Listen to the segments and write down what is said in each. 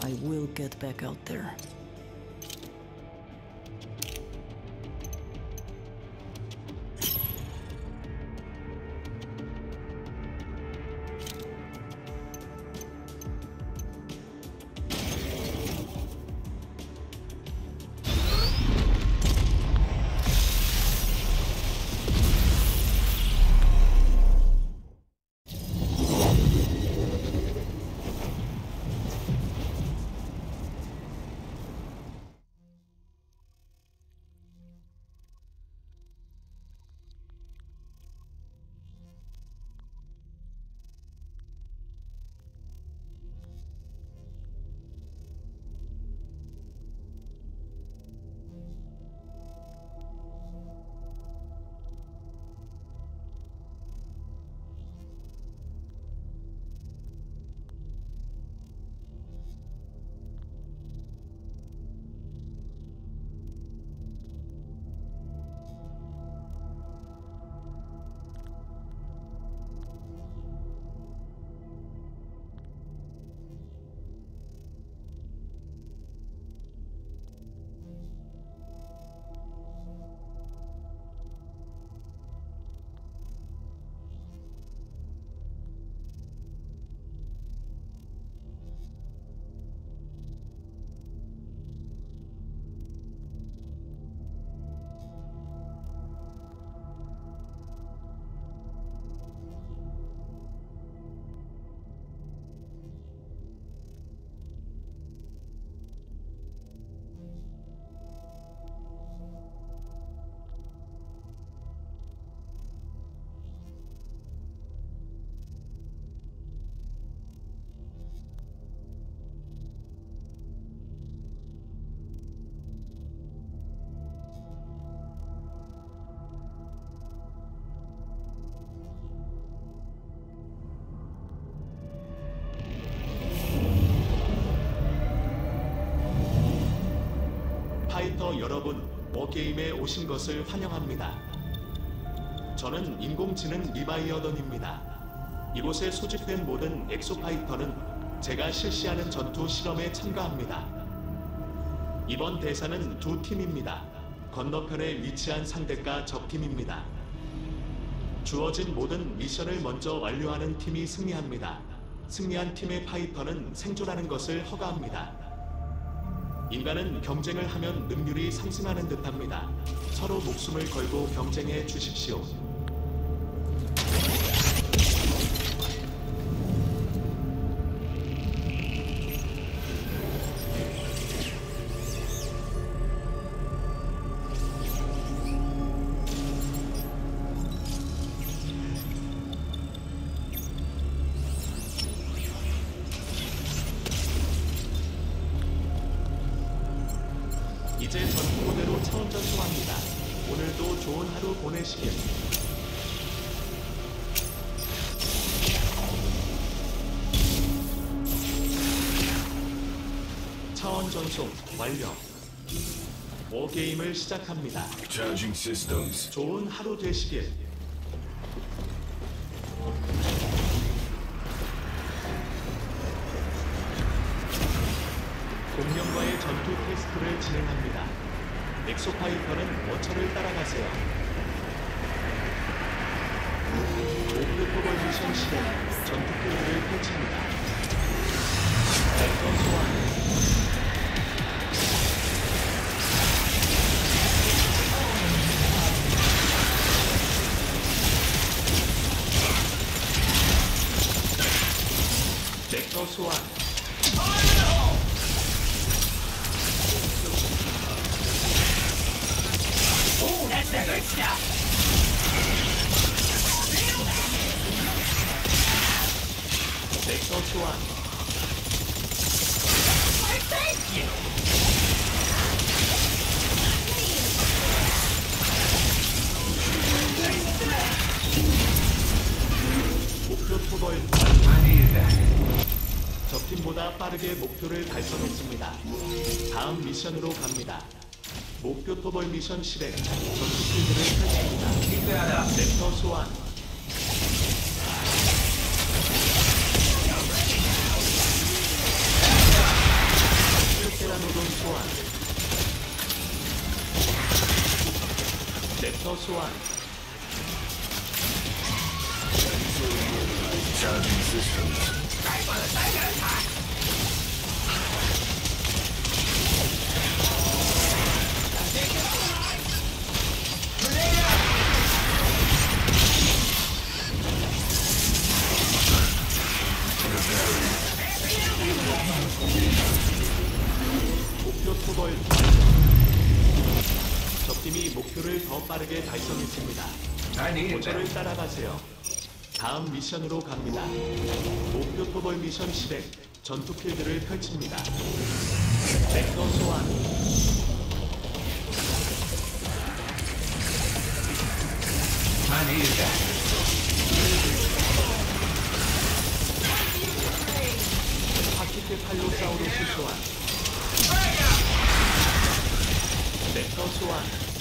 I will get back out there. 파이터 여러분, 워게임에 오신 것을 환영합니다. 저는 인공지능 리바이어던입니다. 이곳에 소집된 모든 엑소파이터는 제가 실시하는 전투 실험에 참가합니다. 이번 대사는 두 팀입니다. 건너편에 위치한 상대가 적팀입니다. 주어진 모든 미션을 먼저 완료하는 팀이 승리합니다. 승리한 팀의 파이터는 생존하는 것을 허가합니다. 인간은 경쟁을 하면 능률이 상승하는 듯합니다. 서로 목숨을 걸고 경쟁해 주십시오. 이제 전투대로 차원전송합니다. 오늘도 좋은 하루 보내시길. 차원전송 완료. 워게임을 시작합니다. 좋은 하루 되시길. 공룡과의 전투 테스트를 진행합니다. 엑소파이터는 워처를 따라가세요. 오프포벌 미션 시대 전투 플레이를 펼칩니다. 벡터 소환. 벡터 소환. That's the good stuff! 벡터 소환. Thank you! 목표 토벌. 적팀보다 빠르게 목표를 달성했습니다. 다음 미션으로 갑니다. 목표 토벌 미션 실행. 전투 필드를 펼칩니다. 벡터 소환. 소환. Charging systems. 목표 토벌. 적팀이 목표를 더 빠르게 달성했습니다. 모처를 따라가세요. 다음 미션으로 갑니다. 목표 토벌 미션 실행. 전투 필드를 펼칩니다. 벡터 소환. 파키테팔로사우루스 소환. 벡터 소환.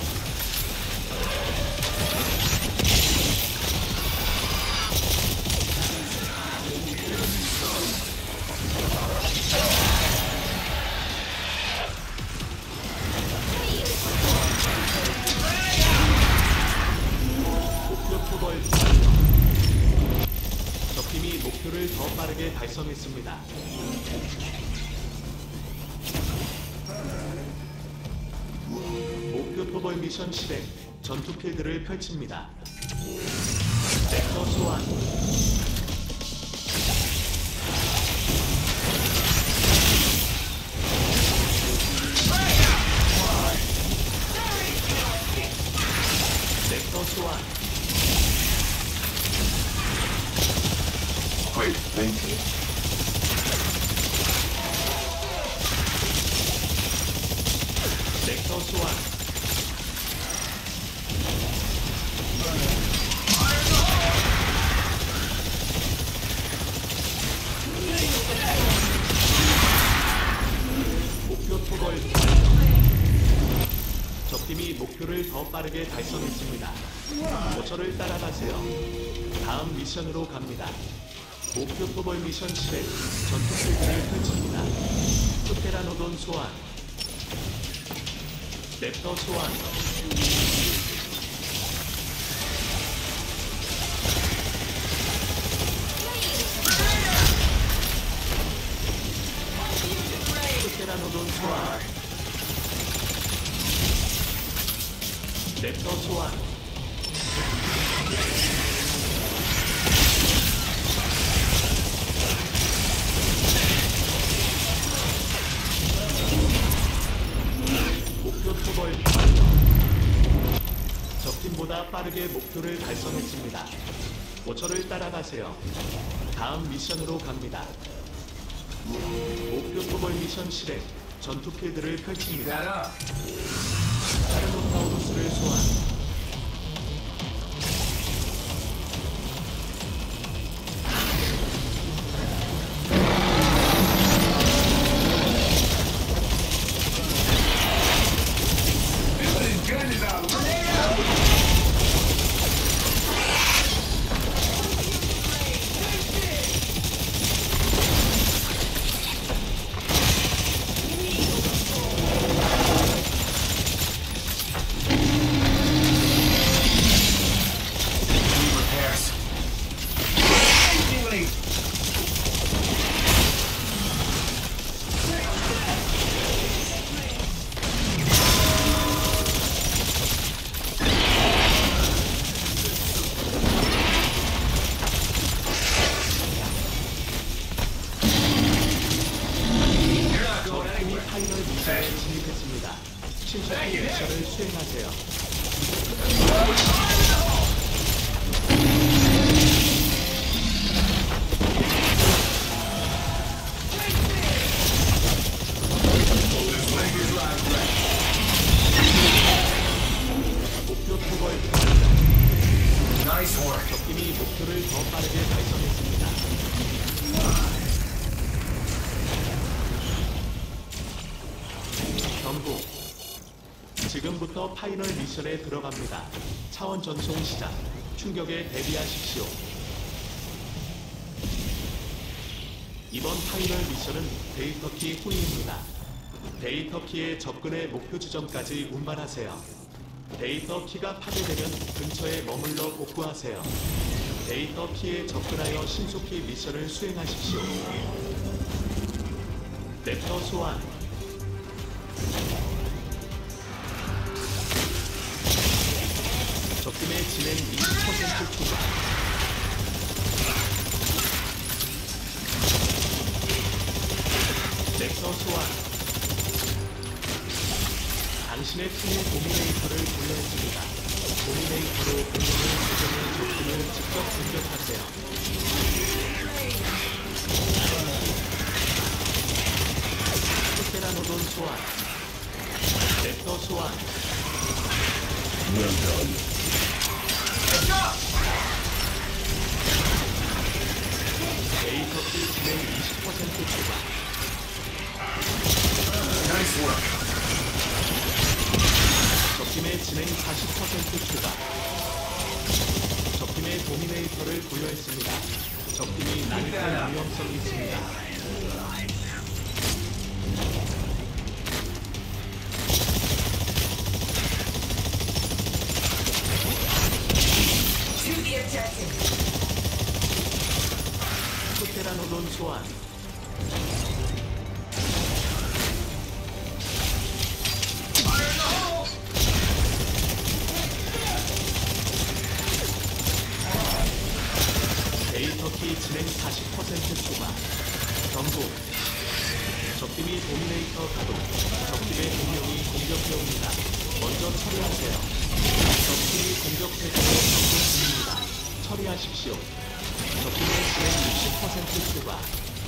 목표 토벌. 적팀이 목표를 더 빠르게 달성했습니다. 목표 토벌 미션 실행. 전투 필드를 펼칩니다. 벡터 소환. 벡터 소환. Great thinking. 벡터 소환. 목표 토벌. 적팀이 목표를 더 빠르게 달성했습니다. 모처를 따라가세요. 다음 미션으로 갑니다. 목표 토벌 미션 실행. 전투 필드를 펼칩니다. 프테라노돈 소환. 랩터 소환. 프테라노돈 소환. 랩터 소환. 목표 토벌. 적팀보다 빠르게 목표를 달성했습니다. 모처를 따라가세요. 다음 미션으로 갑니다. 목표 토벌 미션 실행. 전투 필드를 펼칩니다. 타르노타우루스를 소환. 파이널 미션에 진입했습니다. 침착히 미션을 수행하세요. 목표 토벌. 적팀이 목표를 더 빠르게 달성했습니다. 경고. 지금부터 파이널 미션에 들어갑니다. 차원 전송 시작. 충격에 대비하십시오. 이번 파이널 미션은 데이터키 후위입니다. 데이터키의 접근의 목표 지점까지 운반하세요. 데이터 키가 파괴되면 근처에 머물러 복구하세요. 데이터 키에 접근하여 신속히 미션을 수행하십시오. 랩터 소환. 적팀의 진행 20% 추가. 랩터 소환. 당신의 팀의 도미네이터를 불러줍니다. 도미네이터로 공격을 조정해 적팀을 직접 공격하세요. 스테라노돈 소환. 랩터 소환. 데이터키 진행 20% 추가. Nice work. 적팀의 진행 40% 추가. 적팀의 도미네이터를 부여했습니다. 적팀이 난입할 위험성이 있습니다. To the objective. 스테라노돈 소환. 데이터키 진행 40% 추가. 경고. 적팀이 도미네이터 가동. 적팀의 동력이 공격해옵니다. 먼저 처리하세요. 적팀이 공격해주고 전투 중입니다. 처리하십시오. 적팀의 진행 60% 추가.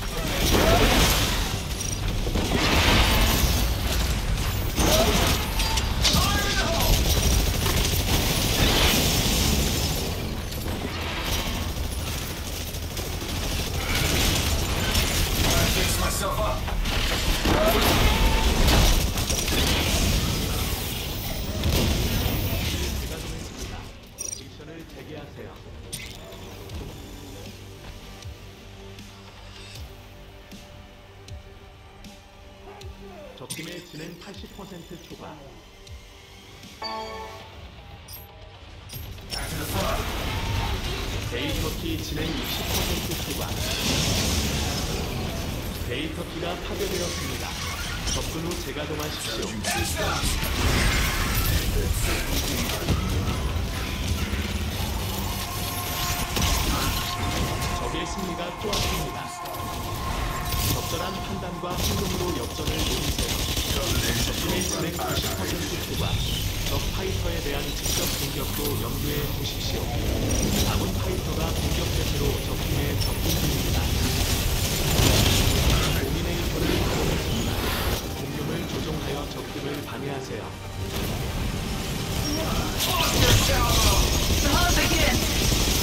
Fix myself up. 가동했습니다. 미션을 재개하세요. 적팀의 진행 80% 추가. Back to the front. 데이터키 진행 60% 추가. 데이터키가 파괴되었습니다. 접근 후 재가동하십시오. 적의 승리가 코앞입니다. 적절한 판단과 행동으로 역전을 노리세요. 적팀의 진행 90% 추가. 적 파이터에 대한 직접 공격도 염두에 두십시오. 아군 파이터가 공격 대체로 적팀에 접근 중입니다. 도미네이터를 가동했습니다. 공격을 조종하여 적팀을 방해하세요. The hunt begins.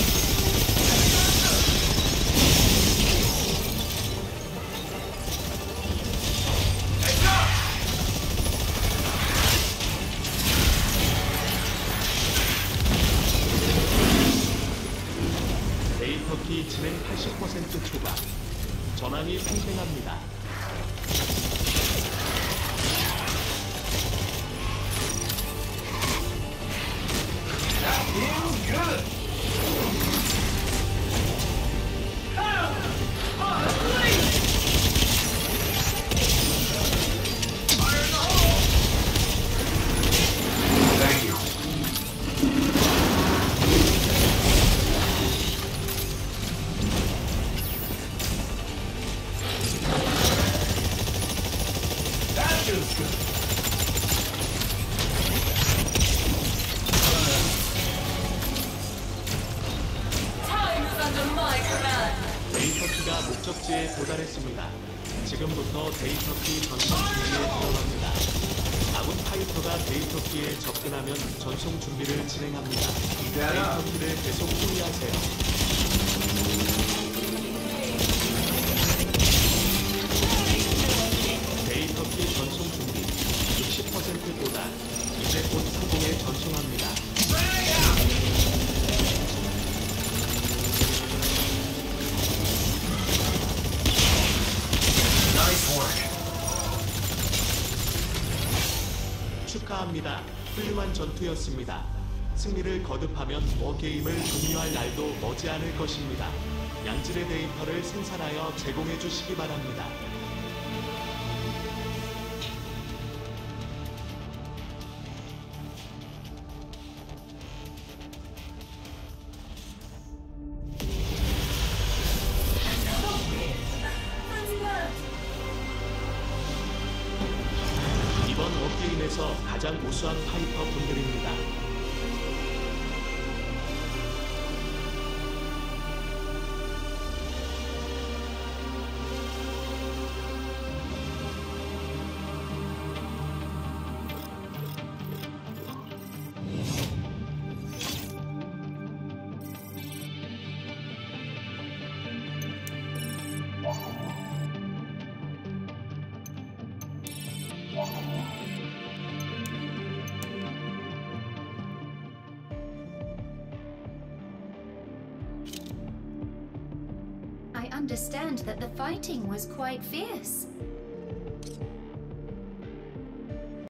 데이터키 진행 80% 추가. 전환이 팽팽합니다. Thank you. That feels good. Time is under my command. 데이터키가 목적지에 도달했습니다. 지금부터 데이터키 전송 준비에 들어갑니다. 아군 파이터가 데이터키에 접근하면 전송 준비를 진행합니다. 데이터키를 계속 호위하세요. 데이터키 전송 준비 60% 도달. 이제 곧 상공에 전송합니다. Nice work. 축하합니다. 훌륭한 전투였습니다. 승리를 거듭하면 워게임을 종료할 날도 머지않을 것입니다. 양질의 데이터를 생산하여 제공해 주시기 바랍니다. 이번 워게임에서 가장 우수한 파이터 분들입니다. I understand that the fighting was quite fierce.